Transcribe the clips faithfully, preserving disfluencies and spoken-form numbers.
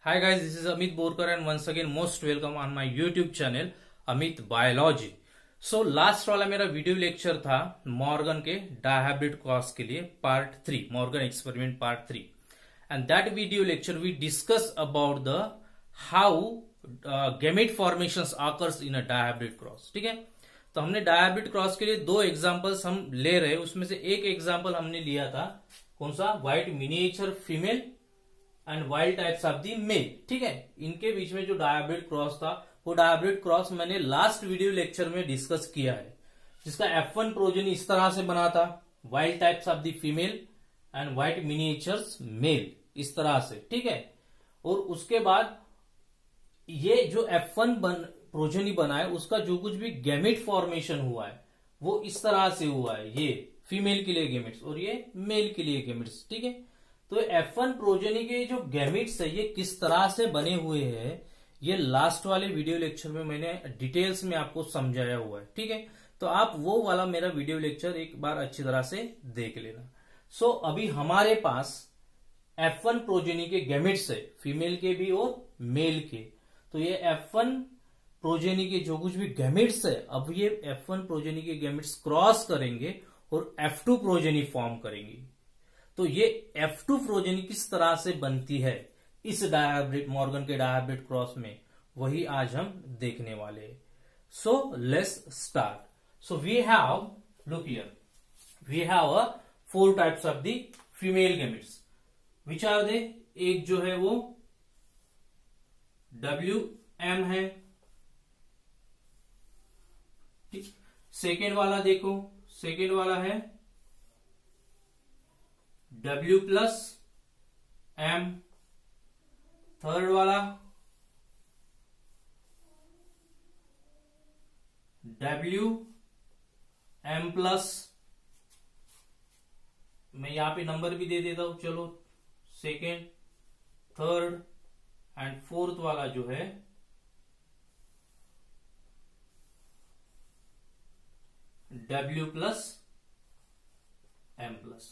Hi guys, this is Amit Borkar and once again most welcome on my YouTube channel Amit Biology. So last वाला मेरा video lecture था Morgan के dihybrid cross के लिए part three, Morgan experiment part three, and that video lecture we discuss about the how gamete formations occurs in a dihybrid cross. ठीक है, तो हमने डायहाइब्रिड क्रॉस के लिए दो एग्जांपल्स हम ले रहे, उसमें से एक एग्जांपल हमने लिया था कौन सा, white miniature female and wild types of the male. ठीक है, इनके बीच में जो डायहाइब्रिड क्रॉस था वो डायहाइब्रिड क्रॉस मैंने लास्ट वीडियो लेक्चर में डिस्कस किया है, जिसका एफ वन प्रोजेनी इस तरह से बना था, wild types of the female and white miniatures male, इस तरह से. ठीक है, और उसके बाद ये जो एफ वन बन प्रोजेनी बना है उसका जो कुछ भी गैमेट फॉर्मेशन हुआ है वो इस तरह से हुआ है, ये फीमेल के लिए गैमेट्स और ये मेल के लिए गैमेट्स. ठीक है, तो एफ वन प्रोजेनी के जो गैमेट्स है ये किस तरह से बने हुए हैं ये लास्ट वाले वीडियो लेक्चर में मैंने डिटेल्स में आपको समझाया हुआ है. ठीक है, तो आप वो वाला मेरा वीडियो लेक्चर एक बार अच्छी तरह से देख लेना. सो so, अभी हमारे पास एफ वन प्रोजेनी के गैमेट्स है, फीमेल के भी और मेल के. तो ये एफ वन प्रोजेनी के जो कुछ भी गैमेट्स है, अब ये एफ वन प्रोजेनी के गैमेट्स क्रॉस करेंगे और एफ टू प्रोजेनी फॉर्म करेंगे. तो ये एफ टू प्रोजेनी किस तरह से बनती है इस डायहाइब्रिड मॉर्गन के डायहाइब्रिड क्रॉस में, वही आज हम देखने वाले हैं. So let's start. So we have, look here, we have a four types of the female gametes. Which are they? एक जो है वो डब्ल्यू एम है. ठीक, सेकेंड वाला देखो, सेकेंड वाला है W प्लस एम. थर्ड वाला W एम प्लस, मैं यहां पे नंबर भी दे देता हूं, चलो, सेकेंड, थर्ड एंड फोर्थ वाला जो है W plus M plus.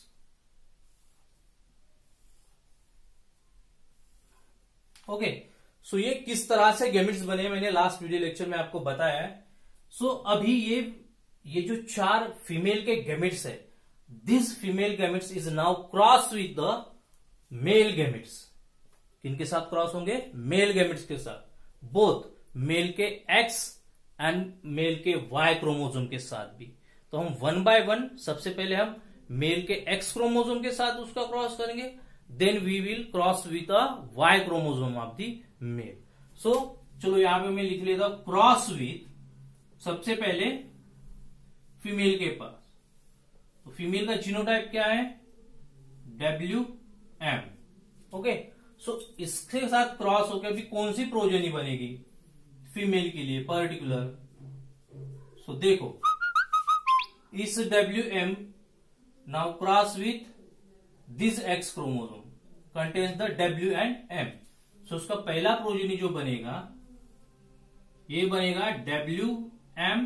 Okay, so ये किस तरह से गैमेट्स बने मैंने लास्ट वीडियो लेक्चर में आपको बताया है. सो so, अभी ये ये जो चार फीमेल के गैमेट्स है, this female gametes is now cross with the male gametes. किनके साथ क्रॉस होंगे? मेल गैमेट्स के साथ, बोथ मेल के एक्स एंड मेल के वाई क्रोमोसोम के साथ भी. तो हम वन बाय वन सबसे पहले हम मेल के एक्स क्रोमोसोम के साथ उसका क्रॉस करेंगे, then we will cross with a Y chromosome of the male. So चलो यहां पे मैं लिख लेता हूं क्रॉस विथ, सबसे पहले फीमेल के पास. तो फीमेल का जीनोटाइप क्या है? W M. ओके, सो इसके साथ क्रॉस होकर अभी कौन सी प्रोजेनी बनेगी फीमेल के लिए पर्टिकुलर? सो so, देखो, इस W M now cross with this X chromosome contains the W and M. So उसका पहला प्रोजेनी जो बनेगा ये बनेगा W M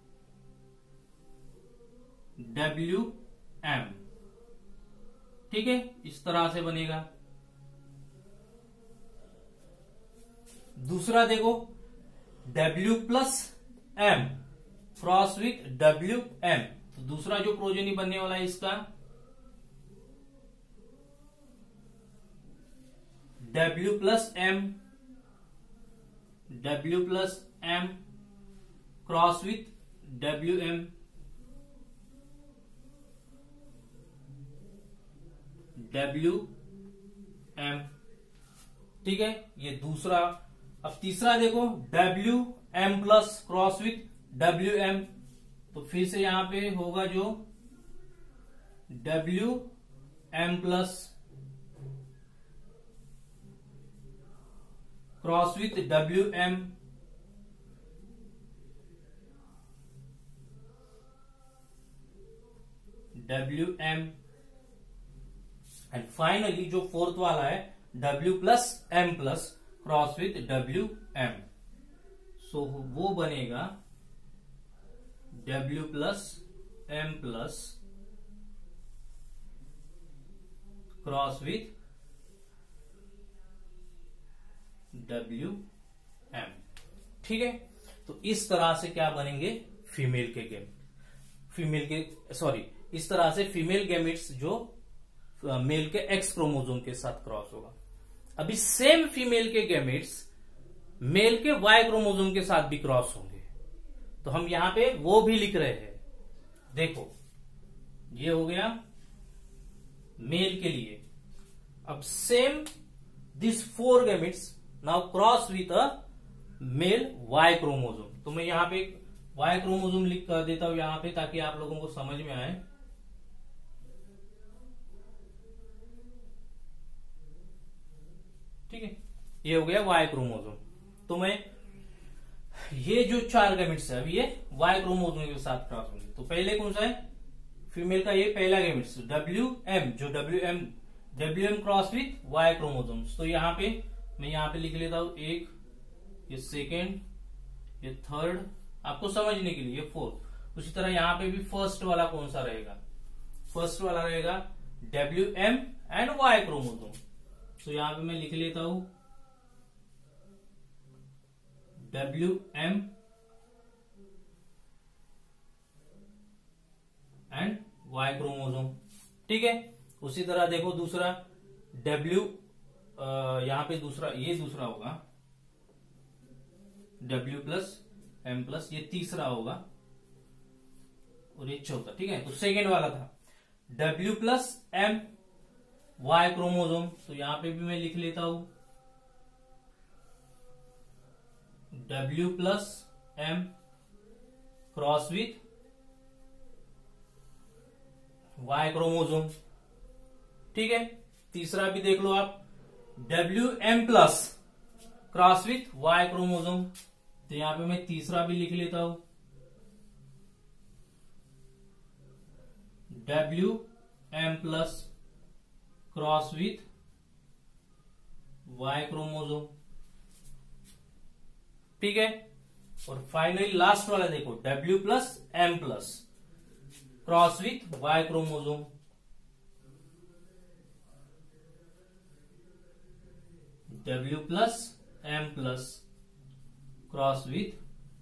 W M. ठीक है, इस तरह से बनेगा. दूसरा देखो, W plus M cross with W M. तो दूसरा जो प्रोजेनी बनने वाला है इसका W plus M, W plus M cross with W M, W M. ठीक है, ये दूसरा. अब तीसरा देखो, W M plus cross with W M. तो फिर से यहां पे होगा जो W M plus cross with W M. W M and finally जो फोर्थ वाला है W plus M plus cross with W M. सो वो बनेगा W plus M plus cross with W M. ठीक है, तो इस तरह से क्या बनेंगे फीमेल के गेमेट, फीमेल के सॉरी इस तरह से फीमेल गैमेट्स जो मेल के एक्स क्रोमोसोम के साथ क्रॉस होगा। अभी सेम फीमेल के गैमेट्स मेल के वाई क्रोमोसोम के साथ भी क्रॉस होंगे, तो हम यहां पे वो भी लिख रहे हैं। देखो ये हो गया मेल के लिए। अब same this four gametes now cross with a male Y chromosome. तो मैं यहां पे वाई क्रोमोसोम लिख कर देता हूं यहां पे, ताकि आप लोगों को समझ में आए। ठीक है, ये हो गया वाई क्रोमोसोम। तो मैं ये जो चार गैमेट्स है, अब ये वाई क्रोमोसोम के साथ क्रॉस होंगे। तो पहले कौन सा है फीमेल का, ये पहला गैमेट्स डब्ल्यू एम, जो W M W M cross with Y chromosomes. तो यहां पे मैं यहां पे लिख लेता हूं एक, ये सेकेंड, ये थर्ड, आपको समझने के लिए ये फोर्थ। उसी तरह यहां पे भी फर्स्ट वाला कौन सा रहेगा, फर्स्ट वाला रहेगा W M and Y chromosome. तो यहां पे मैं लिख लेता हूं W M and Y chromosome. ठीक है, उसी तरह देखो दूसरा डब्ल्यू, यहां पे दूसरा, ये दूसरा होगा डब्ल्यू प्लस एम प्लस, ये तीसरा होगा और ये चौथा। ठीक है, तो सेकेंड वाला था W plus M Y chromosome. तो यहां पे भी मैं लिख लेता हूं W plus M cross with Y chromosome. ठीक है, तीसरा भी देख लो आप W M plus cross with Y chromosome. तो यहां पे मैं तीसरा भी लिख लेता हूं W M plus cross with Y chromosome. ठीक है, और फाइनली लास्ट वाला देखो W plus M plus cross with Y chromosome. W plus M plus cross with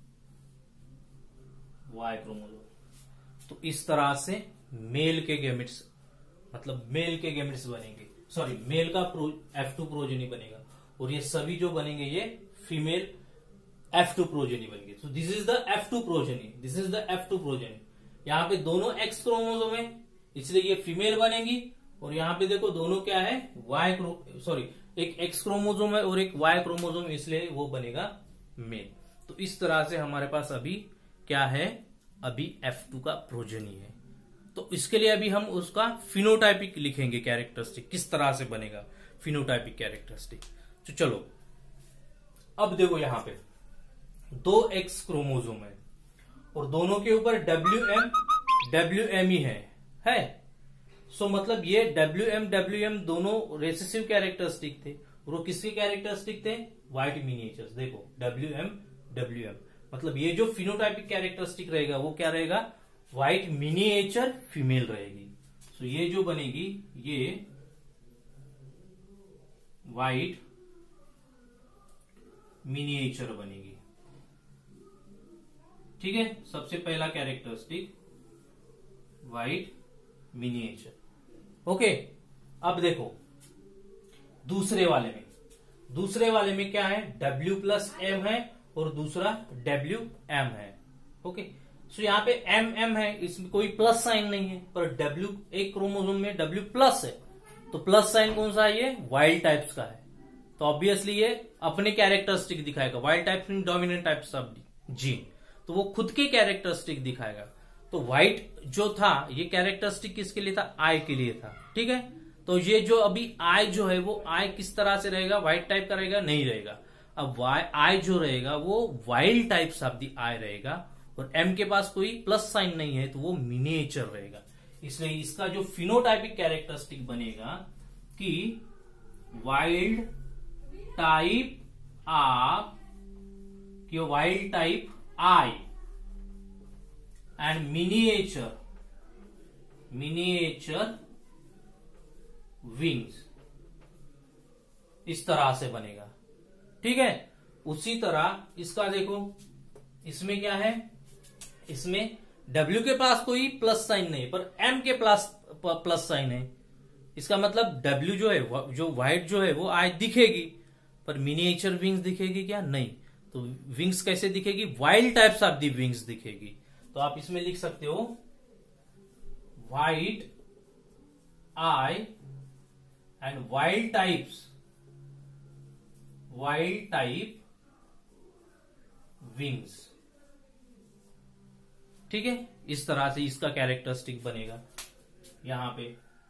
Y chromosome. तो इस तरह से मेल के गैमेट्स, मतलब मेल के गैमेट्स बनेंगे, सॉरी मेल का एफ टू प्रोजेनी बनेगा, और ये सभी जो बनेंगे ये फीमेल एफ टू प्रोजेनी बनेंगे। So this is the F two progeny, this is the F two progeny. यहाँ पे दोनों एक्स क्रोमोसोम है, इसलिए ये फीमेल बनेगी, और यहाँ पे देखो दोनों क्या है वाई क्रो सॉरी एक एक्स क्रोमोसोम है और एक वाई क्रोमोसोम, इसलिए वो बनेगा मेल। तो इस तरह से हमारे पास अभी क्या है, अभी एफ टू का प्रोजेनी है। तो इसके लिए अभी हम उसका फिनोटाइपिक लिखेंगे कैरेक्टरिस्टिक, किस तरह से बनेगा फिनोटाइपिक कैरेक्टरिस्टिक। तो चलो अब देखो यहां पे दो एक्स क्रोमोसोम है और दोनों के ऊपर डब्ल्यू एम डब्ल्यू एम ही है है सो so, मतलब ये डब्ल्यू एम डब्ल्यू एम दोनों रेसेसिव कैरेक्टरिस्टिक थे, और वो किसके कैरेक्टरिस्टिक थे व्हाइट मिनिएचर्स। देखो डब्ल्यू एम डब्ल्यू एम, मतलब ये जो फिनोटाइपिक कैरेक्टरिस्टिक रहेगा वो क्या रहेगा, व्हाइट मिनिएचर फीमेल रहेगी। सो so, ये जो बनेगी ये व्हाइट मिनिएचर बनेगी। ठीक है, सबसे पहला कैरेक्टरिस्टिक व्हाइट मिनिएचर। ओके, अब देखो दूसरे वाले में, दूसरे वाले में क्या है W प्लस एम है और दूसरा डब्ल्यू एम है। ओके, सो यहाँ पे एम एम है, इसमें कोई प्लस साइन नहीं है, पर W एक क्रोमोसोम में W प्लस है, तो प्लस साइन कौन सा है, ये वाइल्ड टाइप्स का है, तो ऑब्वियसली ये अपने कैरेक्टरिस्टिक दिखाएगा। Wild types mean dominant types of gene, तो वो खुद के कैरेक्टरिस्टिक दिखाएगा। तो व्हाइट जो था ये कैरेक्टरिस्टिक किसके लिए था, आई के लिए था। ठीक है, तो ये जो अभी आई जो है वो आई किस तरह से रहेगा, व्हाइट टाइप का रहेगा, नहीं रहेगा। अब वाई आई जो रहेगा वो wild types of the eye रहेगा, और एम के पास कोई प्लस साइन नहीं है, तो वो मिनिएचर रहेगा। इसलिए इसका जो फिनोटाइपिक कैरेक्टरिस्टिक बनेगा कि वाइल्ड टाइप ऑफ कि wild type eye and miniature miniature wings, इस तरह से बनेगा। ठीक है। उसी तरह इसका देखो, इसमें क्या है, इसमें W के पास कोई प्लस साइन नहीं पर M के पास प्लस साइन है। इसका मतलब W जो है, जो व्हाइट जो है वो आज दिखेगी पर मिनिएचर विंग्स दिखेगी क्या, नहीं। तो विंग्स कैसे दिखेगी, wild types of the wings दिखेगी। तो आप इसमें लिख सकते हो white eye and wild types, wild type wings. ठीक है, इस तरह से इसका कैरेक्टरिस्टिक बनेगा यहां पे।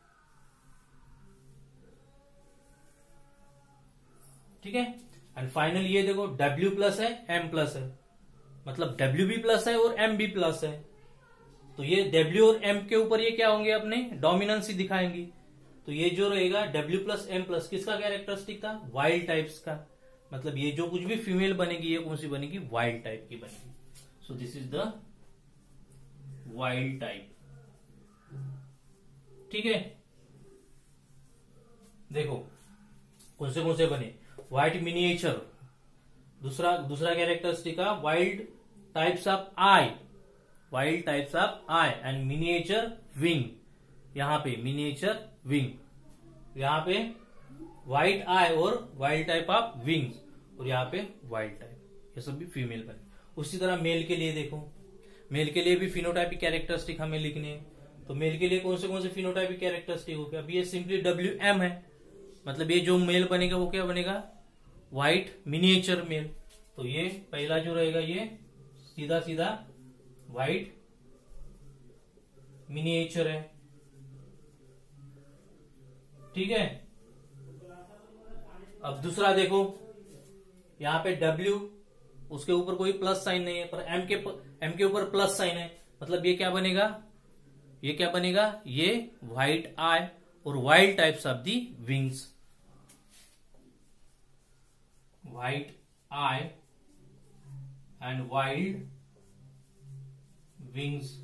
ठीक है, एंड फाइनल ये देखो W प्लस है, M प्लस है, मतलब W भी प्लस है और M भी प्लस है। तो ये W और M के ऊपर ये क्या होंगे, अपने डोमिनेंस ही दिखाएंगी। तो ये जो रहेगा W प्लस M प्लस, किसका कैरेक्टरिस्टिक था, वाइल्ड टाइप्स का। मतलब ये जो कुछ भी फीमेल बनेगी ये कौन सी बनेगी, वाइल्ड टाइप की बनेगी। So this is the wild type. ठीक है, देखो कौन से कौन से बने, व्हाइट मिनिएचर, दूसरा दूसरा कैरेक्टरिस्टिक का wild types of eye, wild types of eye and miniature wing. यहां पे मिनिएचर विंग, यहां पे व्हाइट आई और वाइल्ड टाइप ऑफ विंग्स, और यहां पे वाइल्ड टाइप, ये सब भी फीमेल बने। उसी तरह मेल के लिए देखो, मेल के लिए भी फिनोटाइपिक कैरेक्टरिस्टिक हमें लिखने हैं। तो मेल के लिए कौन से कौन से फिनोटाइपिक कैरेक्टरिस्टिक हो गया, अभी ये सिंपली डब्ल्यू एम है, मतलब ये जो मेल बनेगा वो क्या बनेगा, व्हाइट मिनिएचर मेल। तो ये पहला जो रहेगा ये सीधा सीधा व्हाइट मिनिएचर है। ठीक है, अब दूसरा देखो, यहां पे W, उसके ऊपर कोई प्लस साइन नहीं है, पर M के M के ऊपर प्लस साइन है, मतलब ये क्या बनेगा, ये क्या बनेगा, ये व्हाइट आई और wild types of the wings, white eye and wild wings.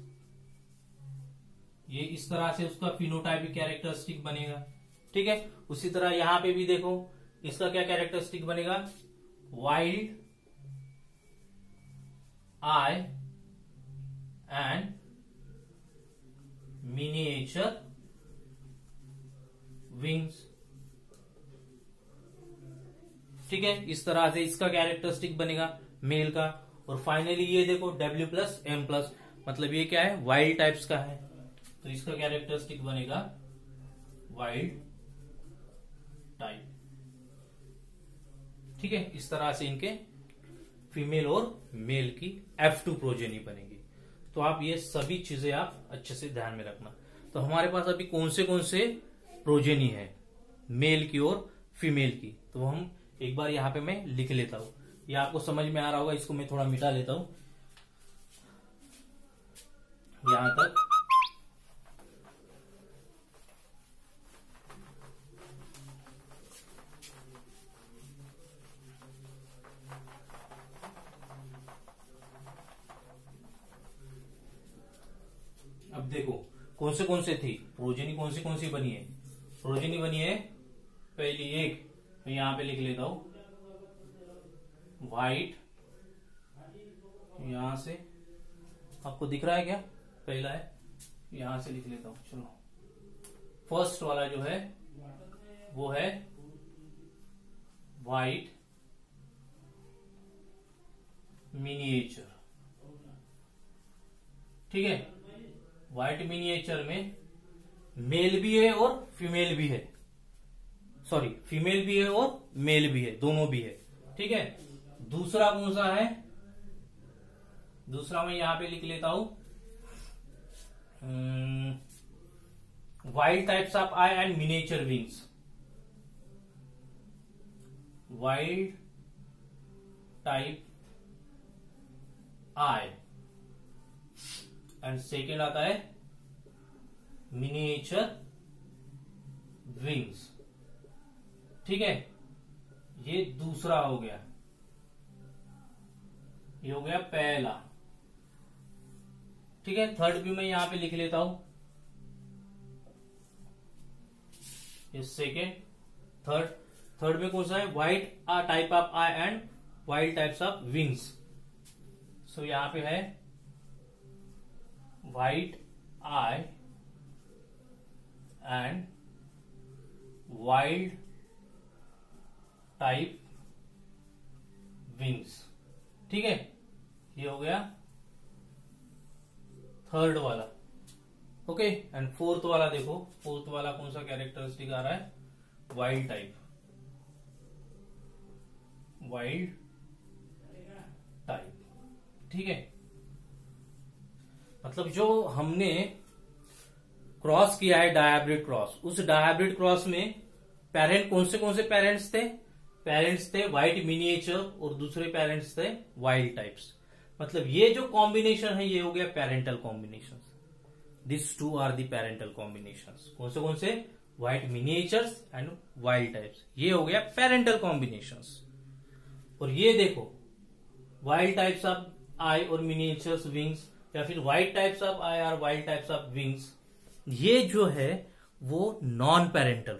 ये इस तरह से उसका फिनोटाइपिक कैरेक्टरिस्टिक बनेगा। ठीक है, उसी तरह यहां पे भी देखो, इसका क्या कैरेक्टरिस्टिक बनेगा, wild eye and miniature wings. ठीक है, इस तरह से इसका कैरेक्टरिस्टिक बनेगा मेल का। और फाइनली ये देखो W प्लस M प्लस, मतलब ये क्या है, वाइल्ड टाइप्स का है, तो इसका कैरेक्टरिस्टिक बनेगा वाइल्ड टाइप। ठीक है, इस तरह से इनके फीमेल और मेल की एफ टू प्रोजेनी बनेगी। तो आप ये सभी चीजें आप अच्छे से ध्यान में रखना। तो हमारे पास अभी कौन से कौन से प्रोजेनी है, मेल की और फीमेल की, तो हम एक बार यहां पे मैं लिख लेता हूं, ये आपको समझ में आ रहा होगा। इसको मैं थोड़ा मिटा लेता हूं यहां तक। अब देखो कौन से कौन से थी प्रोजेनी, कौन सी कौन सी बनी है, प्रोजेनी बनी है पहली एक, मैं यहां पे लिख लेता हूं व्हाइट, यहां से आपको दिख रहा है क्या, पहला है, यहां से लिख लेता हूं। चलो, फर्स्ट वाला जो है वो है व्हाइट मिनिएचर। ठीक है, व्हाइट मिनिएचर में मेल भी है और फीमेल भी है, सॉरी फीमेल भी है और मेल भी है, दोनों भी है। ठीक है, दूसरा कौन सा है, दूसरा मैं यहां पे लिख लेता हूं wild types of eye and miniature wings, wild type eye, and second आता है मिनिएचर विंग्स। ठीक है, ये दूसरा हो गया, ये हो गया पहला। ठीक है, थर्ड भी मैं यहां पे लिख लेता हूं, ये सेकेंड, थर्ड थर्ड में कौन सा है, white type of eye and wild types of wings. So यहां पे है white eye and wild type wings. ठीक है, ये हो गया थर्ड वाला। ओके, एंड फोर्थ वाला देखो, फोर्थ वाला कौन सा कैरेक्टरिस्टिक आ रहा है, वाइल्ड टाइप, वाइल्ड टाइप। ठीक है, मतलब जो हमने क्रॉस किया है डायहाइब्रिड क्रॉस, उस डायहाइब्रिड क्रॉस में पेरेंट कौन से कौन से पेरेंट्स थे, पेरेंट्स थे व्हाइट मिनिएचर और दूसरे पेरेंट्स थे वाइल्ड टाइप्स। मतलब ये जो कॉम्बिनेशन है ये हो गया parental combination. This two are the parental combination. कौन से कौन से, white miniatures and wild types, ये हो गया पेरेंटल कॉम्बिनेशंस। और ये देखो वाइल्ड टाइप्स ऑफ आई और मिनिएचर्स विंग्स, या फिर व्हाइट टाइप्स ऑफ आई और वाइल्ड टाइप्स ऑफ विंग्स, ये जो है वो नॉन पेरेंटल।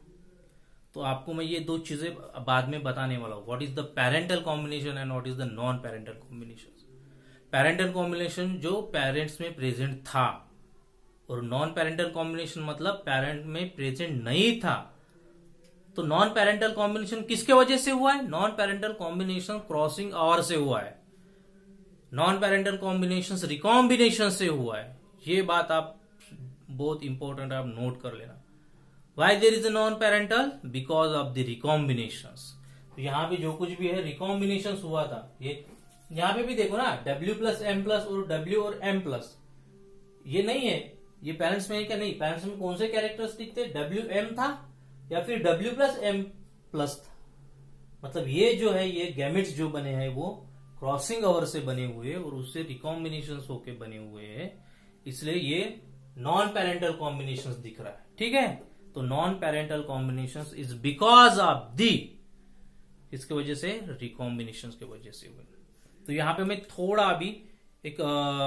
तो आपको मैं ये दो चीजें बाद में बताने वाला हूं, what is the parental combination and what is the non parental combination. Parental combination जो पेरेंट्स में प्रेजेंट था, और नॉन पेरेंटल कॉम्बिनेशन मतलब पेरेंट में प्रेजेंट नहीं था। तो नॉन पेरेंटल कॉम्बिनेशन किसके वजह से हुआ है, non parental combination crossing over से हुआ है, नॉन पेरेंटल कॉम्बिनेशन रिकॉम्बिनेशन से हुआ है। ये बात आप बहुत इंपॉर्टेंट, आप नोट कर लेना। Why there is a non parental, because of the recombinations. तो यहां पे जो कुछ भी है रिकॉम्बिनेशन हुआ था, ये यहां पे भी देखो ना, W प्लस एम प्लस और W और M प्लस, ये नहीं है, ये पेरेंट्स में है क्या, नहीं, पेरेंट्स में कौन से कैरेक्टरिस्टिक थे, W M था या फिर W प्लस M प्लस था। मतलब ये जो है, ये गैमेट्स जो बने हैं वो क्रॉसिंग ओवर से बने हुए और उससे रिकॉम्बिनेशन होके बने हुए हैं, इसलिए ये नॉन पेरेंटल कॉम्बिनेशन दिख रहा है। ठीक है, तो non parental combination is because of the, इसके वजह से रिकॉम्बिनेशन के वजह से हुए। तो यहां पे मैं थोड़ा अभी एक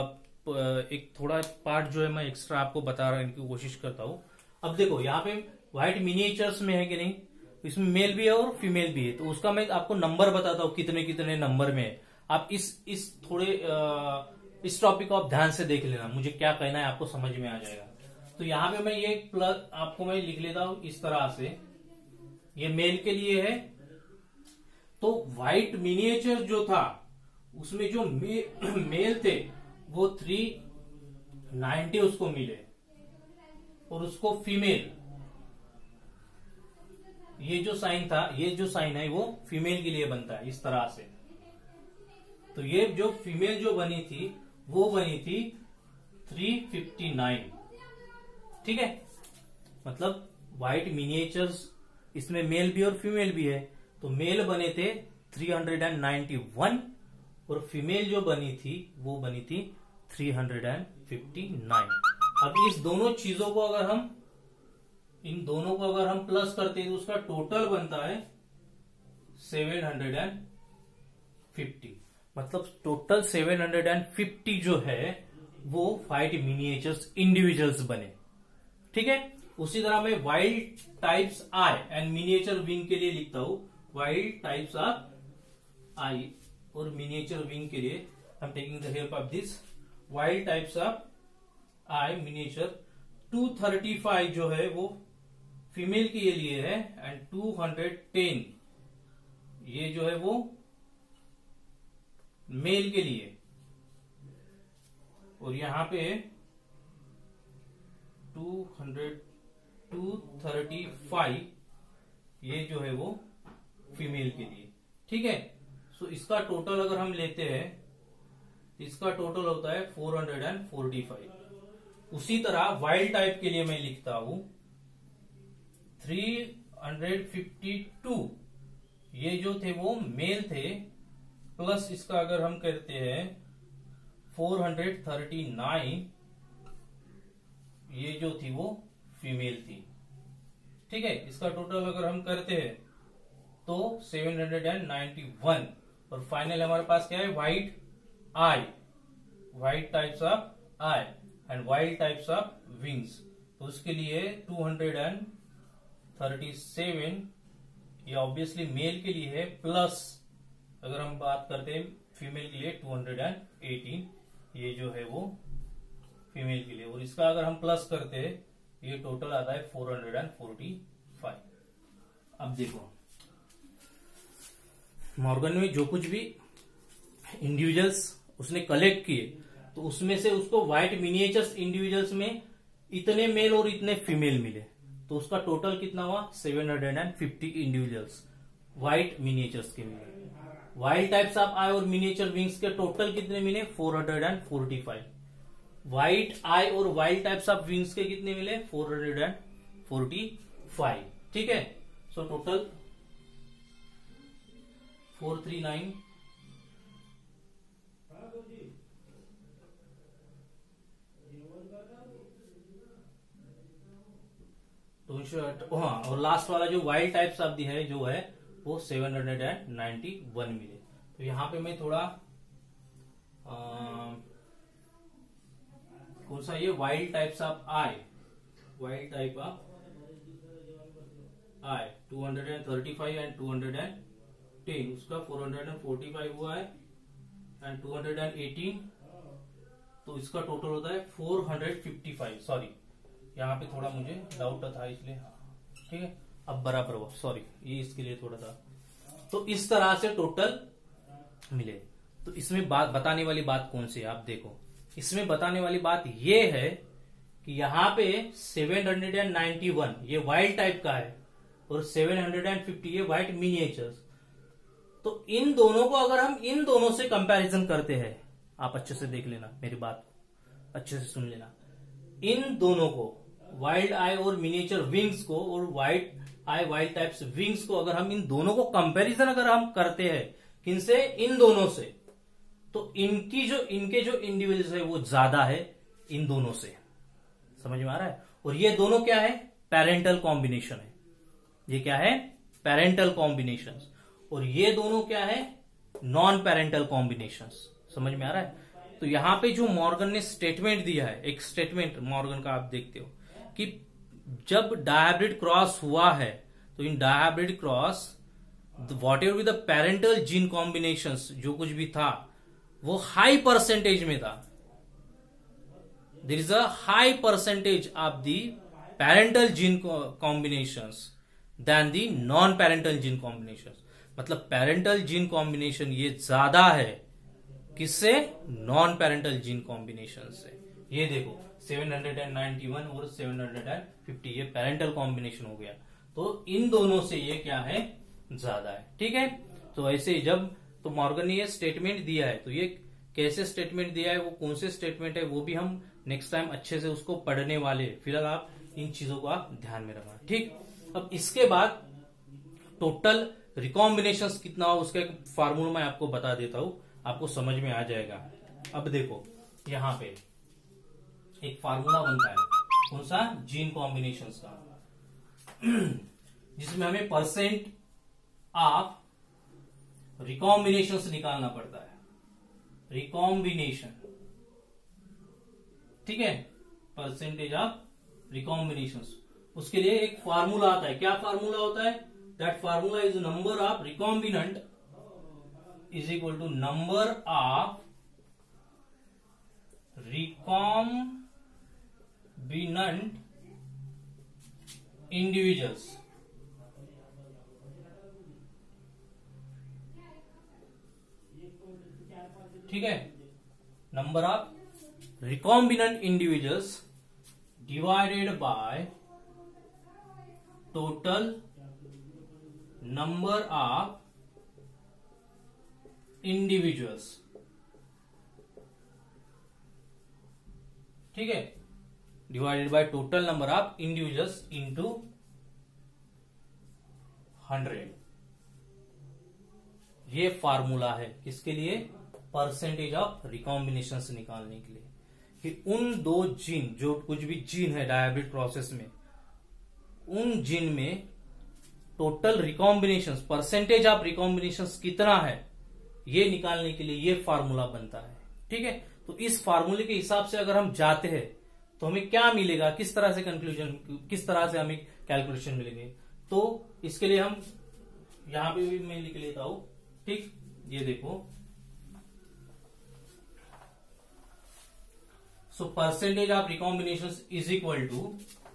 एक थोड़ा पार्ट जो है मैं एक्स्ट्रा आपको बता रहा की कोशिश करता हूं। अब देखो यहाँ पे व्हाइट मिनिएचर्स में है कि नहीं, इसमें मेल भी है और फीमेल भी है, तो उसका मैं आपको नंबर बताता हूँ कितने कितने नंबर में है। आप इस इस थोड़े आ, इस टॉपिक को आप ध्यान से देख लेना, मुझे क्या कहना है आपको समझ में आ जाएगा। तो यहाँ पे मैं ये प्लस आपको मैं लिख लेता हूं इस तरह से, ये मेल के लिए है। तो व्हाइट मिनिएचर जो था उसमें जो मे, मेल थे वो थ्री नाइन्टी उसको मिले, और उसको फीमेल, ये जो साइन था, ये जो साइन है वो फीमेल के लिए बनता है इस तरह से। तो ये जो फीमेल जो बनी थी वो बनी थी थ्री फिफ्टी नाइन। ठीक है, मतलब व्हाइट मिनिएचर्स, इसमें मेल भी और फीमेल भी है, तो मेल बने थे थ्री नाइन्टी वन और फीमेल जो बनी थी वो बनी थी थ्री फिफ्टी नाइन। अब इस दोनों चीजों को अगर हम इन दोनों को अगर हम प्लस करते हैं तो उसका टोटल बनता है सेवन फिफ्टी। मतलब टोटल सेवन फिफ्टी जो है वो व्हाइट मिनिएचर्स इंडिविजुअल्स बने। ठीक है, उसी तरह मैं wild types eye and miniature wing के लिए लिखता हूं, वाइल्ड टाइप्स ऑफ आई और मिनिएचर विंग के लिए I am taking the help of this wild types of eye miniature. Two thirty five जो है वो फीमेल के लिए है एंड टू टेन ये जो है वो मेल के लिए, और यहां पे टू थर्टी फाइव ये जो है वो फीमेल के लिए। ठीक है, सो इसका टोटल अगर हम लेते हैं, इसका टोटल होता है फोर फोर्टी फाइव। उसी तरह वाइल्ड टाइप के लिए मैं लिखता हूं थ्री फिफ्टी टू, ये जो थे वो मेल थे, प्लस इसका अगर हम करते हैं फोर थर्टी नाइन, ये जो थी वो फीमेल थी। ठीक है, इसका टोटल अगर हम करते हैं तो सेवन नाइन्टी वन, और फाइनल हमारे पास क्या है, white eye, white types of eye and wild types of wings. तो उसके लिए टू थर्टी सेवन ये ऑब्वियसली मेल के लिए है, प्लस अगर हम बात करते हैं फीमेल के लिए टू हंड्रेड एटीन, ये जो है वो फीमेल के लिए, और इसका अगर हम प्लस करते हैं ये टोटल आता है फोर हंड्रेड फोर्टी फाइव। अब देखो मॉर्गन में जो कुछ भी इंडिविजुअल्स उसने कलेक्ट किए तो उसमें से उसको व्हाइट मिनिएचर्स इंडिविजुअल्स में इतने मेल और इतने फीमेल मिले, तो उसका टोटल कितना हुआ seven hundred fifty individuals white miniatures के मिले। वाइल्ड टाइप्स ऑफ आई और मिनिएचर विंग्स के टोटल कितने मिले four hundred forty five. White eye और वाइल्ड टाइप्स ऑफ विंग्स के कितने मिले फोर हंड्रेड फोर्टी फाइव। ठीक है, so total four three nine हाँ, और लास्ट वाला जो वाइल्ड टाइप्स ऑफ दी है जो है वो सेवन हंड्रेड नाइन्टी वन मिले। तो यहां पे मैं थोड़ा आ, कौन सा ये wild types of eye, wild type of eye two hundred thirty five and two hundred ten, उसका फोर हंड्रेड फोर्टी फाइव हुआ है एंड टू हंड्रेड एटीन, तो इसका टोटल होता है four hundred fifty five. Sorry यहाँ पे थोड़ा मुझे डाउट था इसलिए, ठीक है अब बराबर हुआ, सॉरी ये इसके लिए थोड़ा था। तो इस तरह से टोटल मिले। तो इसमें बात बताने वाली बात कौन सी है आप देखो, इसमें बताने वाली बात ये है कि यहाँ पे सेवन हंड्रेड नाइन्टी वन ये वाइल्ड टाइप का है और सेवन हंड्रेड फिफ्टी ये व्हाइट मिनिएचर्स। तो इन दोनों को अगर हम इन दोनों से कंपैरिजन करते हैं, आप अच्छे से देख लेना मेरी बात को, अच्छे से सुन लेना, इन दोनों को वाइल्ड आई और मिनिएचर विंग्स को और white eye wild types wings को अगर हम इन दोनों को कंपैरिजन अगर हम करते हैं किनसे, इन दोनों से, तो इनकी जो इनके जो इंडिविजुअल्स है वो ज्यादा है इन दोनों से। समझ में आ रहा है? और ये दोनों क्या है, पेरेंटल कॉम्बिनेशन है। ये क्या है, पेरेंटल कॉम्बिनेशन। और ये दोनों क्या है, नॉन पेरेंटल कॉम्बिनेशन। समझ में आ रहा है? तो यहां पे जो मॉर्गन ने स्टेटमेंट दिया है, एक स्टेटमेंट मॉर्गन का आप देखते हो कि जब डायहाइब्रिड क्रॉस हुआ है तो in dihybrid cross whatever be the parental gene combinations, जो कुछ भी था वो हाई परसेंटेज में था। There is a high percentage of the parental gene combinations than the non parental gene combinations. मतलब पेरेंटल जीन कॉम्बिनेशन ये ज्यादा है किससे, नॉन पेरेंटल जीन कॉम्बिनेशन से। ये देखो सेवन हंड्रेड नाइन्टी वन और सेवन हंड्रेड फिफ्टी ये पेरेंटल कॉम्बिनेशन हो गया, तो इन दोनों से ये क्या है, ज्यादा है। ठीक है, तो ऐसे जब तो मॉर्गन ने ये स्टेटमेंट दिया है, तो ये कैसे स्टेटमेंट दिया है, वो कौन से स्टेटमेंट है, वो भी हम नेक्स्ट टाइम अच्छे से उसको पढ़ने वाले। फिलहाल आप इन चीजों को आप ध्यान में रखना। ठीक, अब इसके बाद टोटल रिकॉम्बिनेशन कितना हो उसका एक फार्मूला मैं आपको बता देता हूं, आपको समझ में आ जाएगा। अब देखो यहां पे एक फार्मूला बनता है, कौन सा, जीन कॉम्बिनेशंस का, जिसमें हमें परसेंट ऑफ रिकॉम्बिनेशंस निकालना पड़ता है। रिकॉम्बिनेशन, ठीक है, परसेंटेज ऑफ रिकॉम्बिनेशंस, उसके लिए एक फार्मूला आता है। क्या फार्मूला होता है, that formula is number of recombinant is equal to number of recombinant individuals। ठीक है, number of recombinant individuals divided by total number of individuals. ठीक है, divided by total number of individuals into hundred. ये formula है किसके लिए, percentage of रिकॉम्बिनेशंस निकालने के लिए, कि उन दो जीन, जो कुछ भी जीन है डायहाइब्रिड प्रोसेस में, उन जीन में total recombinations, percentage of recombinations कितना है, ये निकालने के लिए ये फार्मूला बनता है। ठीक है, तो इस फार्मूले के हिसाब से अगर हम जाते हैं तो हमें क्या मिलेगा, किस तरह से कंक्लूजन, किस तरह से हमें कैलकुलेशन मिलेंगे। तो इसके लिए हम यहां पे भी मैं लिख लेता हूं, ठीक। ये देखो, so percentage of recombination is equal to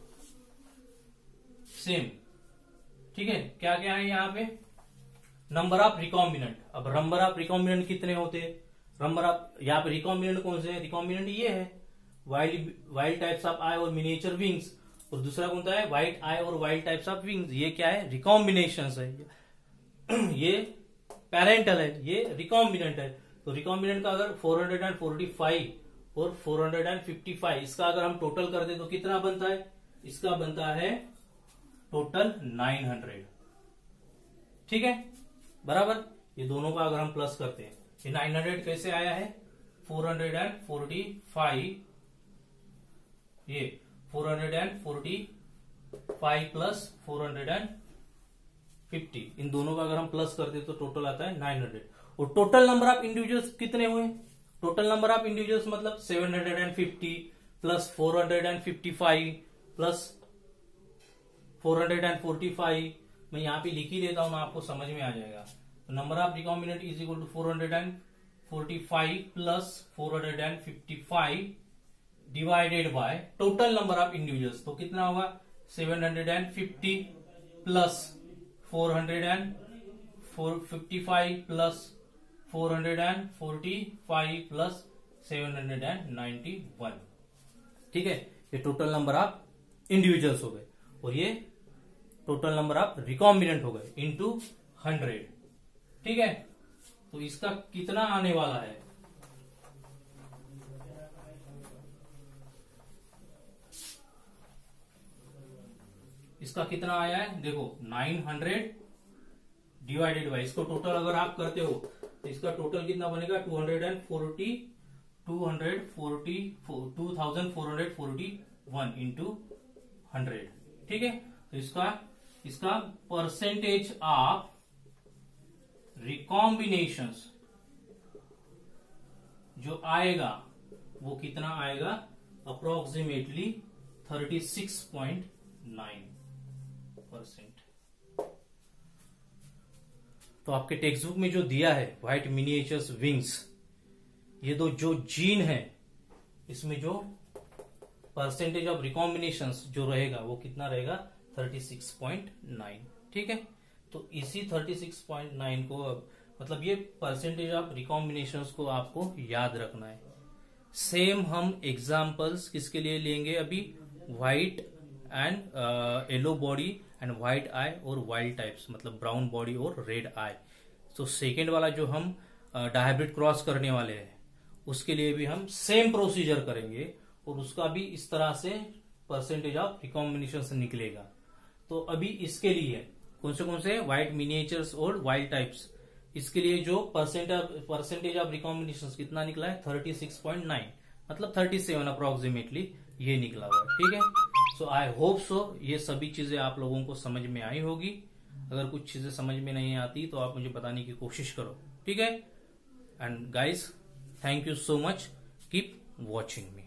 same, ठीक है। क्या क्या है यहाँ पे, नंबर ऑफ रिकॉम्बिनेंट। अब नंबर ऑफ रिकॉम्बिनेंट कितने होते हैं, नंबर ऑफ, यहाँ पे रिकॉम्बिनेंट कौन से है, रिकॉम्बिनेंट ये है wild wild types of eye और मिनिएचर विंग्स, और दूसरा कौन सा है व्हाइट आई और वाइल्ड टाइप्स ऑफ विंग्स। ये क्या है, रिकॉम्बिनेशन है। ये पेरेंटल है, ये रिकॉम्बिनेंट है। तो रिकॉम्बिनेंट का अगर फोर फोर्टी फाइव और फोर फिफ्टी फाइव, इसका अगर हम टोटल कर दे तो कितना बनता है, इसका बनता है टोटल नाइन हंड्रेड, ठीक है, बराबर। ये दोनों का अगर हम प्लस करते हैं, ये नाइन हंड्रेड कैसे आया है, फोर फोर्टी फाइव, ये four forty five plus four fifty, इन दोनों का अगर हम प्लस करते तो टोटल आता है नाइन हंड्रेड। और टोटल नंबर ऑफ इंडिविजुअल्स कितने हुए, टोटल नंबर ऑफ इंडिविजुअल्स मतलब seven fifty plus four fifty five plus four forty five. मैं यहां पे लिख ही देता हूं ना, आपको समझ में आ जाएगा। Number of recombinant is equal to four forty five plus four fifty five divided by total number of individuals. तो कितना होगा, seven fifty plus four fifty five plus four forty five plus seven ninety one, ठीक है। ये total number of individuals हो गए, और ये टोटल नंबर ऑफ रिकॉम्बिनेंट हो गए इनटू हंड्रेड, ठीक है। तो इसका कितना आने वाला है, इसका कितना आया है, देखो नाइन हंड्रेड डिवाइडेड बाई, इसको टोटल अगर आप करते हो तो इसका टोटल कितना बनेगा, two hundred forty two hundred forty two thousand four hundred forty one into hundred, ठीक है। तो इसका इसका परसेंटेज ऑफ रिकॉम्बिनेशंस जो आएगा वो कितना आएगा, approximately thirty six point nine percent. तो आपके टेक्स्ट बुक में जो दिया है व्हाइट मिनिएचर्स विंग्स, ये दो जो जीन है, इसमें जो परसेंटेज ऑफ रिकॉम्बिनेशंस जो रहेगा वो कितना रहेगा, थर्टी सिक्स पॉइंट नाइन, ठीक है। तो इसी थर्टी सिक्स पॉइंट नाइन को, मतलब ये परसेंटेज ऑफ रिकॉम्बिनेशंस को आपको याद रखना है। सेम हम एग्जांपल्स किसके लिए लेंगे अभी, white and yellow body and white eye और वाइल्ड टाइप्स, मतलब ब्राउन बॉडी और रेड आई। तो सेकेंड वाला जो हम डायहाइब्रिड क्रॉस करने वाले हैं उसके लिए भी हम सेम प्रोसीजर करेंगे, और उसका भी इस तरह से परसेंटेज ऑफ रिकॉम्बिनेशन निकलेगा। तो अभी इसके लिए कौन से कौन से व्हाइट मिनिएचर्स और वाइल्ड टाइप्स, इसके लिए जो परसेंट परसेंटेज ऑफ रिकॉम्बिनेशन कितना निकला है, थर्टी सिक्स पॉइंट नाइन, मतलब थर्टी सेवन अप्रोक्सीमेटली ये निकला हुआ है, ठीक है। सो आई होप सो ये सभी चीजें आप लोगों को समझ में आई होगी। अगर कुछ चीजें समझ में नहीं आती तो आप मुझे बताने की कोशिश करो, ठीक है। And guys, thank you so much, keep watching me.